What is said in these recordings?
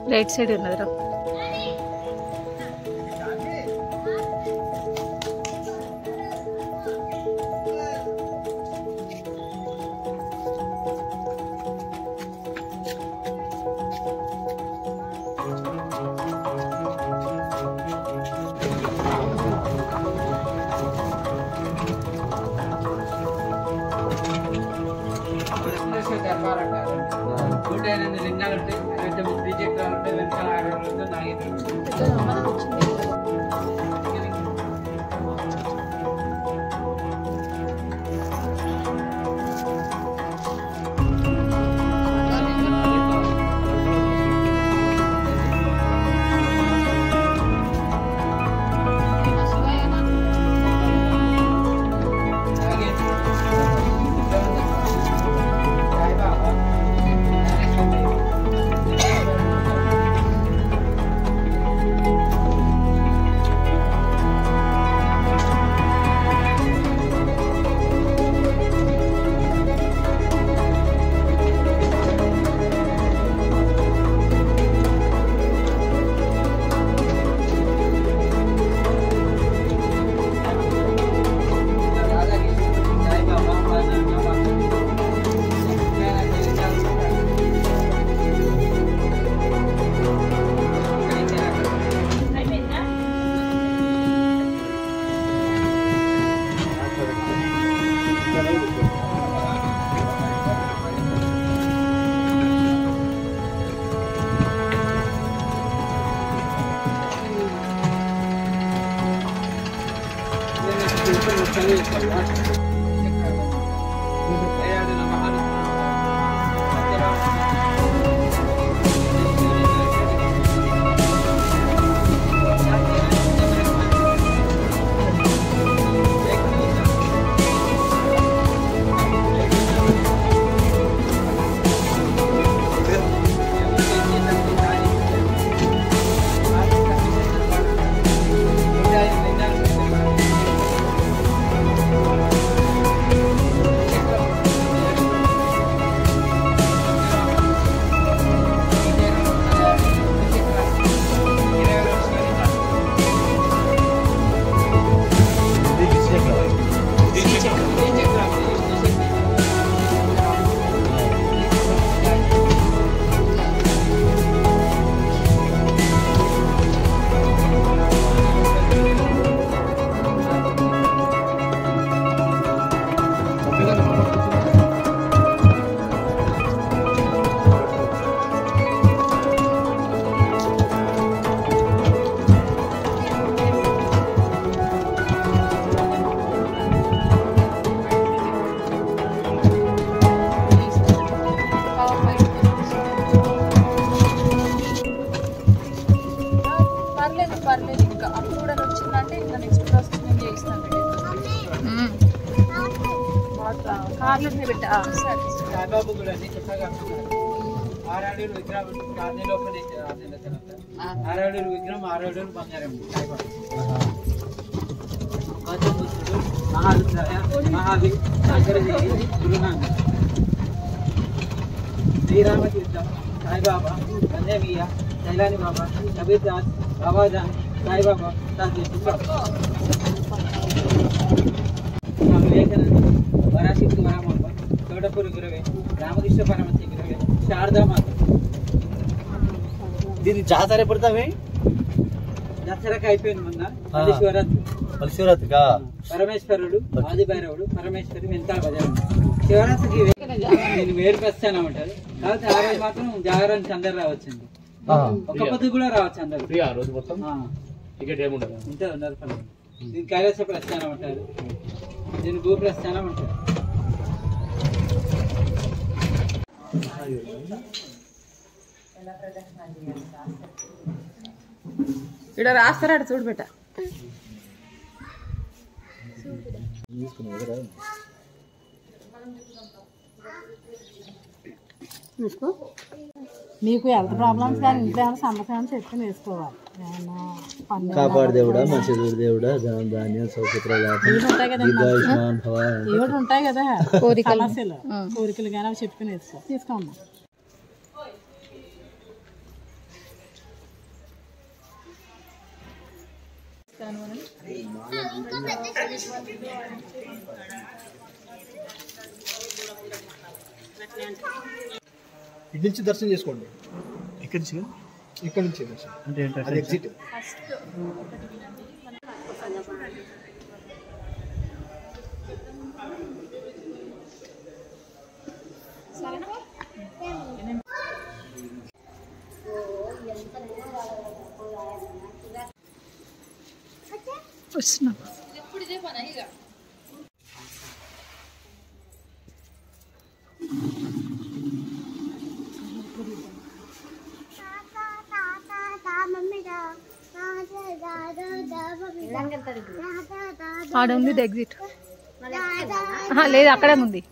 Right side ఉన్నదిరా. విగ్రహం 6 బంగారం శ్రీరామ తీర్థం సాయిబాబా కన్యమీయ శైలాని బాబా కబీర్ దాస్ బాబాజాన్ సాయిబాబా వివేకానంద వరాశక్తి వరామమ్మ తోటపూరి గురవే రామకృష్ణ పరమశి గురవే శారదామాత. దీని జాతర ఎప్పుడుతావే? దసరాకి అయిపోయింది మొన్న. శివరాత్రికా పరమేశ్వరుడు ఆదిభైరవుడు పరమేశ్వరుడు వెంతాల భజన. శివరాత్రికి నేను వేరుకు వస్తానంటారు. కాబట్టి ఆ రోజు మాత్రం జాగరానికి అందరు రావచ్చండి. ఒక పొద్దు కూడా రావచ్చు అందరు. ఇంత ఉన్నారు. దీని కైలాస ప్రస్థానం అంటారు, దీని భూ ప్రస్థానం అంటారు. ఇక్కడ రాస్తారా చూడు బెట్ట. మీకు హెల్త్ ప్రాబ్లమ్స్ కానీ ఇంట్లో ఏమైనా సమస్య అని చెప్పి వేసుకోవాలి. కాపాడు దేవుడా, మంచి దేవుడా, ధాన్యం ఏడు ఉంటాయి కదా సమస్యలు, కోరికలు కానీ అవి చెప్పి వేసుకో. తీసుకోమ్మా. ఇస్తాను అని. ఇటు నుంచి దర్శనం చేసుకోండి. ఇక్కడ నుంచి దర్శనం అంటే అది ఎగ్జిట్. వస్తున్నా. ఆడ ఉంది ఎగ్జిట్. లేదు అక్కడే ఉంది.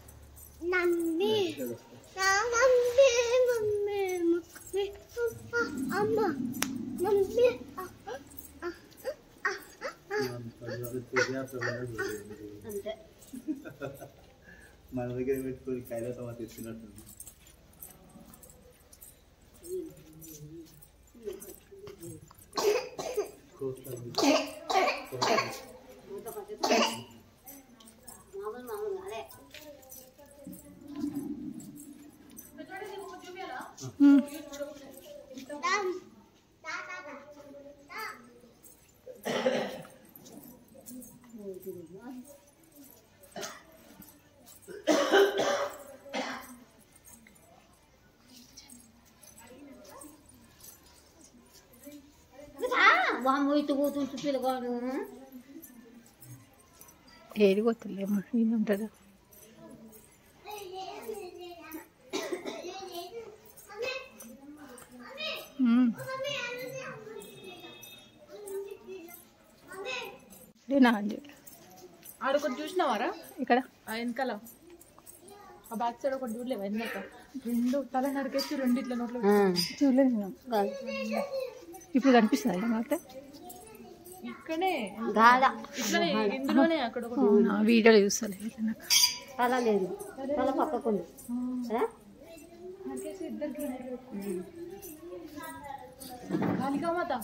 మన దగ్గర పెట్టుకొని కైలాసమా తీసుకున్నట్టుంది. ఏది కొత్తలేమో ఈయన ఉంటుందా. ఆడొకటి చూసినావారా ఇక్కడ వెనకాల ఆ బ్యాక్ సైడ్ ఒకటి చూడలేవా వెనక రెండు తల నరికేసి రెండు ఇట్లా నోట్లో చూడలేదు నేను. ఇప్పుడు కనిపిస్తుంది మాట ఇక్కడే ఇట్లనే ఇందులోనే అక్కడ వీడియోలో చూస్తాను. అలా లేదు అలా పక్కకుంది. కాళికామాత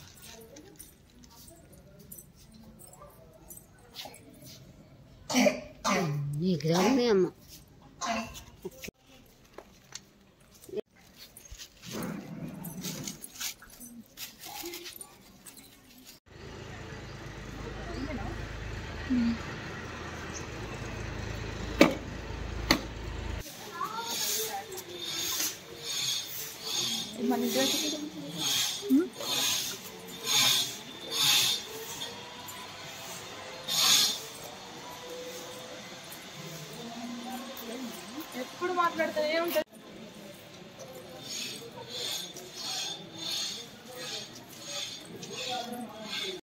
గ్రామే అమ్మ. మన ఇంటి ఎప్పుడు మాట్లాడుతూనే ఉంటుంది.